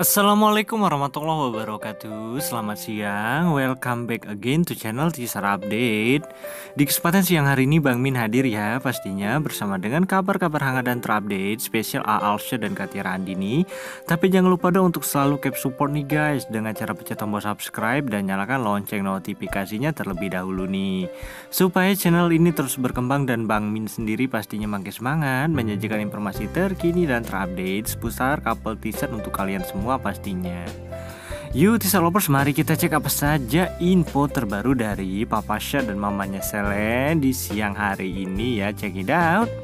Assalamualaikum warahmatullahi wabarakatuh. Selamat siang, welcome back again to channel Teaser Update. Di kesempatan siang hari ini Bang Min hadir ya, pastinya bersama dengan kabar-kabar hangat dan terupdate spesial Alsya dan Katia Andini. Tapi jangan lupa dong untuk selalu keep support nih guys, dengan cara pencet tombol subscribe dan nyalakan lonceng notifikasinya terlebih dahulu nih, supaya channel ini terus berkembang dan Bang Min sendiri pastinya makin semangat menyajikan informasi terkini dan terupdate seputar couple teaser untuk kalian semua pastinya. Yuk teaser lovers, mari kita cek apa saja info terbaru dari Papa Syah dan mamanya Selen di siang hari ini ya. Check it out.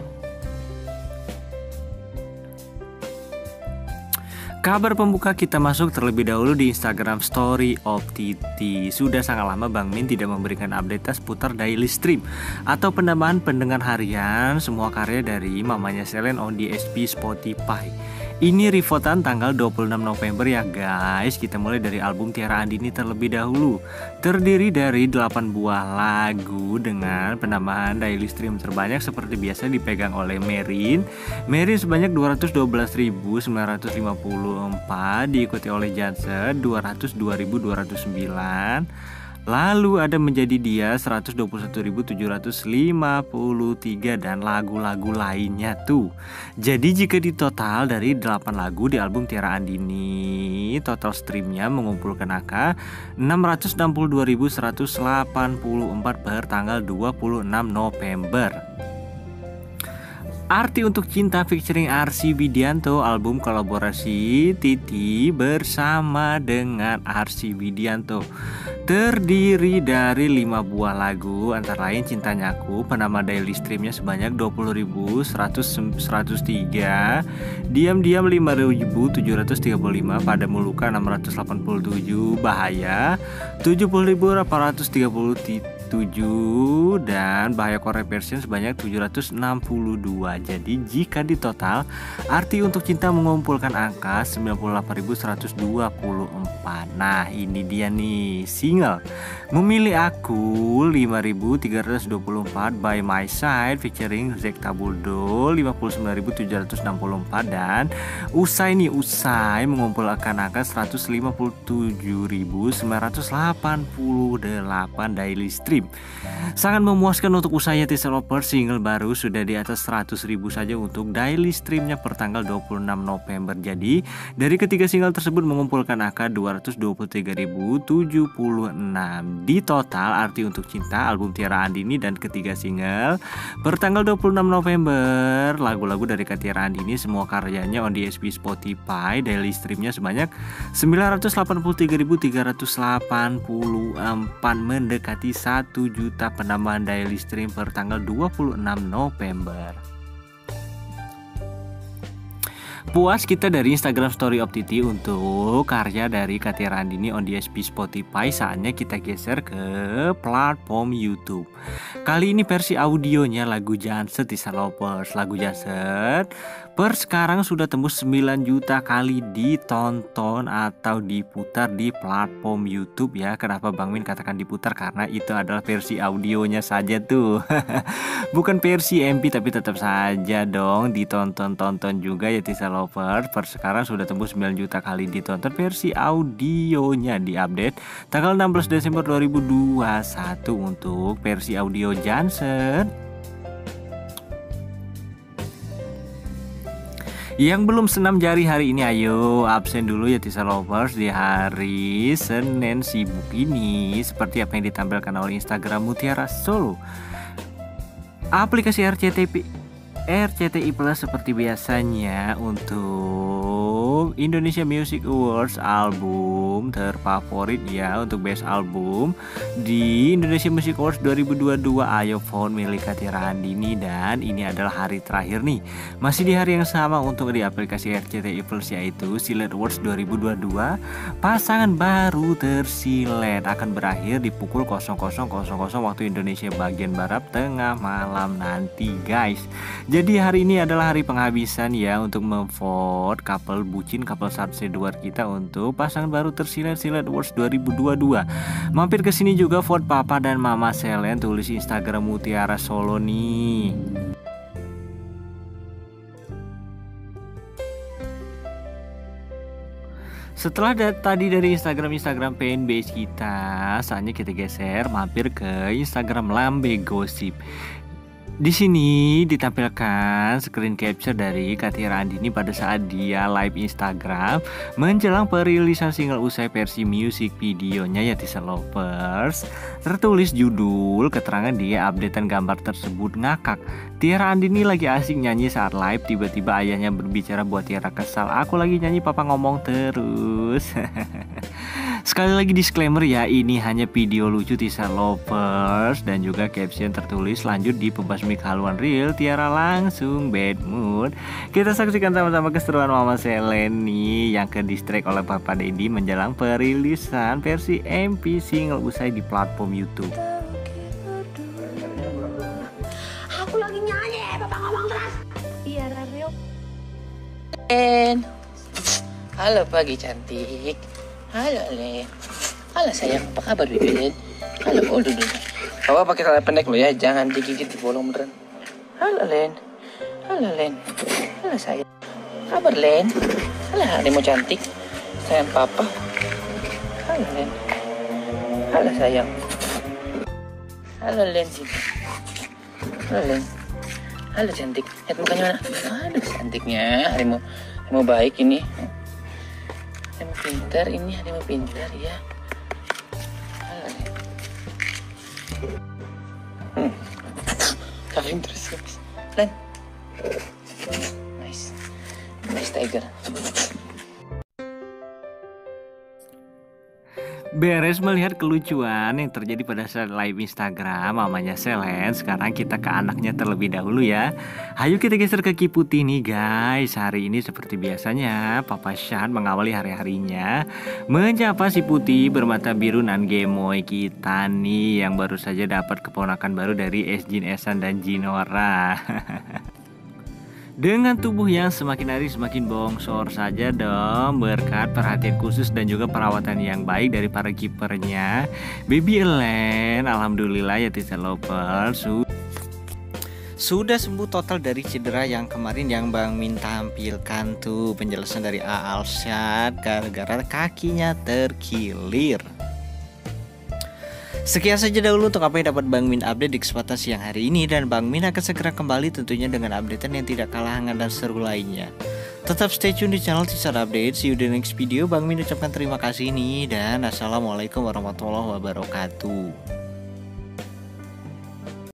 Kabar pembuka kita masuk terlebih dahulu di Instagram Story of Titi. Sudah sangat lama Bang Min tidak memberikan update seputar daily stream atau penambahan pendengar harian semua karya dari mamanya Selen on DSP Spotify. Ini revotan tanggal 26 November ya guys. Kita mulai dari album Tiara Andini terlebih dahulu. Terdiri dari 8 buah lagu dengan penambahan daily stream terbanyak seperti biasa dipegang oleh Merin sebanyak 212.954, diikuti oleh Jansen 202.209. Lalu ada Menjadi Dia 121.753 dan lagu-lagu lainnya tuh. Jadi jika ditotal dari 8 lagu di album Tiara Andini, total streamnya mengumpulkan angka 662.184 per tanggal 26 November. Arti Untuk Cinta featuring Arsy Widianto, album kolaborasi Titi bersama dengan Arsy Widianto. Terdiri dari 5 buah lagu, antara lain Cintanya Aku, penambah daily streamnya sebanyak 20.103, Diam-diam 5.735, Padamu Luka 687, Bahaya 70.837, dan Bahaya Korea version sebanyak 762. Jadi jika ditotal, Arti Untuk Cinta mengumpulkan angka 98.124. Nah ini dia nih single Memilih Aku 5.324, By My Side featuring Zack Tabuldo 59.764, dan Usai mengumpulkan angka 157.988 daily stream. Sangat memuaskan untuk usahanya teaser lovers, single baru sudah di atas 100.000 saja untuk daily streamnya per tanggal 26 November. Jadi dari ketiga single tersebut mengumpulkan angka 223.076. Di total Arti Untuk Cinta, album Tiara Andini, dan ketiga single per tanggal 26 November, lagu-lagu dari Tiara Andini semua karyanya on DSP Spotify, daily streamnya sebanyak 983.384, mendekati 1 juta penambahan daily stream per tanggal 26 November. Puas kita dari Instagram Story of Titi untuk karya dari Katia Andini on DSP Spotify. Saatnya kita geser ke platform YouTube. Kali ini versi audionya lagu Janset teaser lovers. Lagu Janset per sekarang sudah tembus 9 juta kali ditonton atau diputar di platform YouTube ya. Kenapa Bang Min katakan diputar? Karena itu adalah versi audionya saja tuh. Bukan versi MP, tapi tetap saja dong ditonton juga ya teaser lovers. Per sekarang sudah tembus 9 juta kali ditonton. Versi audionya diupdate tanggal 16 Desember 2021 untuk versi audio Jansen. Yang belum senam jari hari ini, ayo absen dulu ya teaser lovers di hari Senin sibuk ini. Seperti apa yang ditampilkan oleh Instagram Mutiara Solo. Aplikasi RCTI Plus seperti biasanya untuk Indonesia Music Awards album terfavorit ya, untuk best album di Indonesia Music Awards 2022 Ayo Phone milik Katia Andini. Dan ini adalah hari terakhir nih, masih di hari yang sama untuk di aplikasi RCTI Plus, yaitu Silet Awards 2022. Pasangan baru tersilet akan berakhir di pukul 00.00 waktu Indonesia bagian barat tengah malam nanti guys. Jadi hari ini adalah hari penghabisan ya untuk memvote couple bucin, couple subsidiar kita untuk pasangan baru tersilet Awards 2022. Mampir ke sini juga vote papa dan mama Selen, tulis Instagram Mutiara Solo nih. Setelah tadi dari Instagram fanbase kita, saatnya kita geser mampir ke Instagram Lambe Gosip. Di sini ditampilkan screen capture dari Katia Andini pada saat dia live Instagram menjelang perilisan single usai versi music videonya ya Teaser Lovers. Tertulis judul, keterangan dia updatean gambar tersebut ngakak. Tiara Andini lagi asik nyanyi saat live, tiba-tiba ayahnya berbicara buat Tiara kesal. Aku lagi nyanyi, papa ngomong terus. Sekali lagi disclaimer ya, ini hanya video lucu Teaser Lovers dan juga caption tertulis lanjut di pembasmi kehaluan real Tiara langsung bad mood. Kita saksikan sama-sama keseruan Mama Selen nih yang ke distract oleh Papa Deddy menjelang perilisan versi MP single usai di platform YouTube. Aku lagi nyanyi, papa ngomong terus. Iya, Rario. Halo pagi cantik. Halo Len. Halo sayang, apa kabar Bibin? Halo, duduk. Papa pakai celana pendek lo ya, jangan digigit di bolong beneran. Halo Len. Halo Len. Halo sayang. Kabar Len? Halo harimau cantik. Sayang papa. Halo Len. Halo sayang. Halo Len. Halo Len. Halo cantik. Lihat mukanya mana? Aduh cantiknya harimau baik ini. Harimau pintar ini, harimau pintar ya. Halo Len. Kavim terus Len. Nice tiger. Beres melihat kelucuan yang terjadi pada saat live Instagram mamanya Selen, sekarang kita ke anaknya terlebih dahulu ya. Ayo kita geser ke Kiputi nih guys. Hari ini seperti biasanya Papa Shan mengawali hari-harinya menyapa si Putih bermata biru nan gemoy kita nih yang baru saja dapat keponakan baru dari Jin Esan dan Jinora. Dengan tubuh yang semakin hari semakin bongsor saja dong, berkat perhatian khusus dan juga perawatan yang baik dari para kipernya, Baby Ellen alhamdulillah ya Teaser Lovers sudah sembuh total dari cedera yang kemarin yang Bang Min tampilkan tuh penjelasan dari Alshad gara-gara kakinya terkilir. Sekian saja dahulu untuk apa yang dapat Bang Min update di kesempatan siang hari ini, dan Bang Min akan segera kembali tentunya dengan updatean yang tidak kalah hangat dan seru lainnya. Tetap stay tune di channel Teaser Update. See you di next video. Bang Min ucapkan terima kasih nih dan assalamualaikum warahmatullahi wabarakatuh.